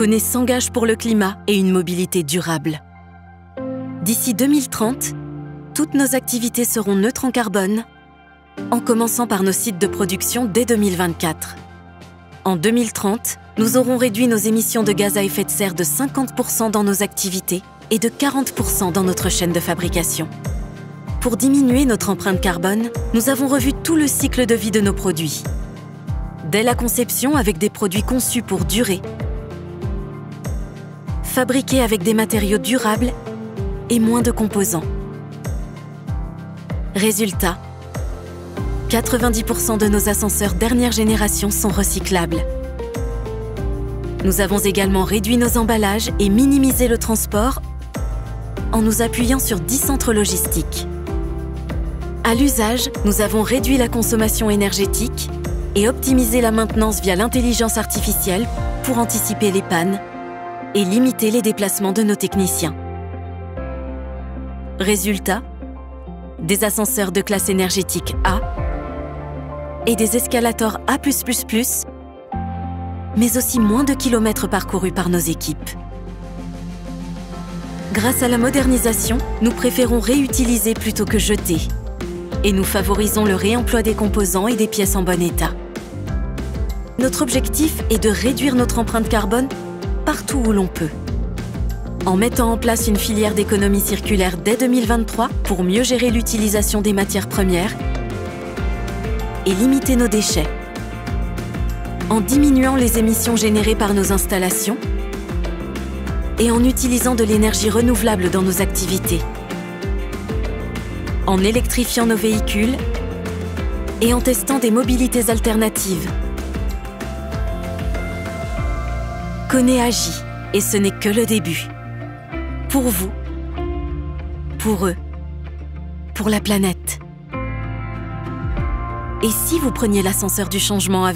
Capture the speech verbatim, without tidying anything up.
Kone s'engage pour le climat et une mobilité durable. D'ici deux mille trente, toutes nos activités seront neutres en carbone, en commençant par nos sites de production dès deux mille vingt-quatre. En deux mille trente, nous aurons réduit nos émissions de gaz à effet de serre de cinquante pour cent dans nos activités et de quarante pour cent dans notre chaîne de fabrication. Pour diminuer notre empreinte carbone, nous avons revu tout le cycle de vie de nos produits. Dès la conception avec des produits conçus pour durer, fabriqués avec des matériaux durables et moins de composants. Résultat, quatre-vingt-dix pour cent de nos ascenseurs dernière génération sont recyclables. Nous avons également réduit nos emballages et minimisé le transport en nous appuyant sur dix centres logistiques. À l'usage, nous avons réduit la consommation énergétique et optimisé la maintenance via l'intelligence artificielle pour anticiper les pannes et limiter les déplacements de nos techniciens. Résultat, des ascenseurs de classe énergétique A et des escalators A plus plus plus, mais aussi moins de kilomètres parcourus par nos équipes. Grâce à la modernisation, nous préférons réutiliser plutôt que jeter et nous favorisons le réemploi des composants et des pièces en bon état. Notre objectif est de réduire notre empreinte carbone partout où l'on peut. En mettant en place une filière d'économie circulaire dès deux mille vingt-trois pour mieux gérer l'utilisation des matières premières et limiter nos déchets. En diminuant les émissions générées par nos installations et en utilisant de l'énergie renouvelable dans nos activités. En électrifiant nos véhicules et en testant des mobilités alternatives. Kone agit, et ce n'est que le début. Pour vous, pour eux, pour la planète. Et si vous preniez l'ascenseur du changement avec nous ?